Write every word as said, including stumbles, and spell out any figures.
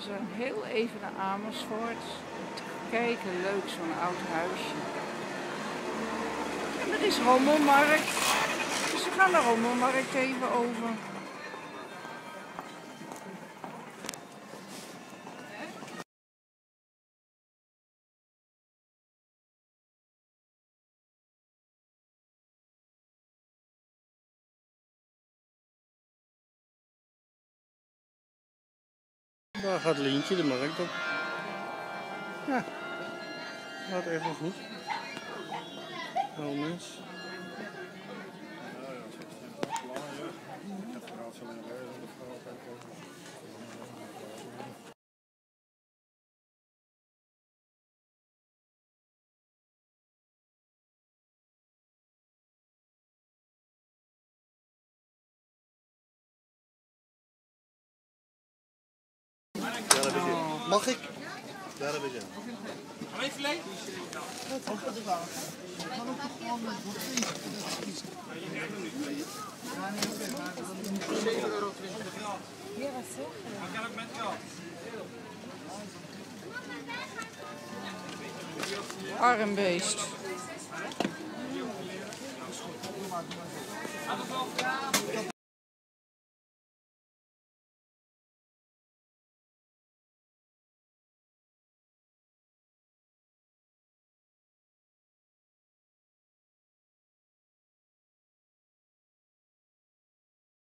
zijn heel even naar Amersfoort. Kijken, leuk zo'n oud huisje. En er is rommelmarkt. Dus we gaan de rommelmarkt even over. Daar gaat Lientje de markt op. Ja, gaat echt wel goed. Wel mens. Mag ik? Daar heb ik het. Alleen vlees? zeven euro twintig. Ja, wat zeg je? Dat kan ook met geld. Arm beest.